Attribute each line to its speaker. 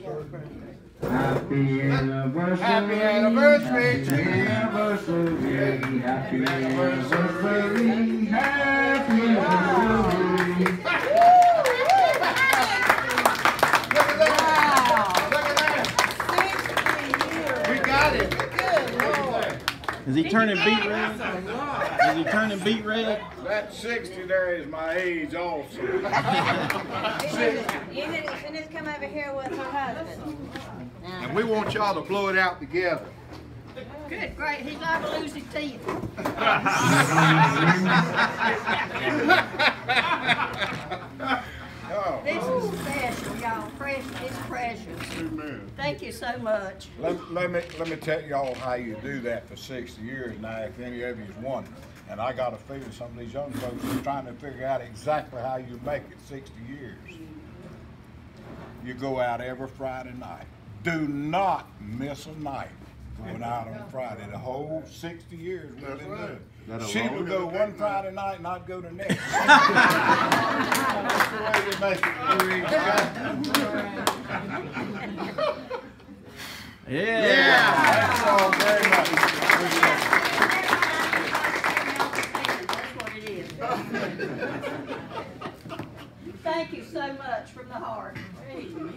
Speaker 1: Happy anniversary.
Speaker 2: Happy anniversary to you.
Speaker 1: Happy anniversary. Happy anniversary.
Speaker 2: Look at that. Look at that. We got it.
Speaker 3: Is he turning beet red? Is he turning beet red?
Speaker 2: That 60 there is my age also.
Speaker 4: You need to come over here with her husband.
Speaker 2: And we want y'all to blow it out together.
Speaker 4: Good, great. He's not going to lose his teeth.
Speaker 2: Oh.
Speaker 4: This is special, y'all. It's precious.
Speaker 2: Amen.
Speaker 4: Thank you so much.
Speaker 2: Let me tell y'all how you do that for 60 years now, if any of you's wondering. And I got a feeling some of these young folks are trying to figure out exactly how you make it 60 years. You go out every Friday night. Do not miss a night going out on Friday. The whole 60 years we've been doing it. She would go one Friday night and I'd go the next. That's the way you make it through each guy.
Speaker 3: Yeah.
Speaker 2: Thanks all very much.
Speaker 4: That's what it is. Thank you so much from the heart.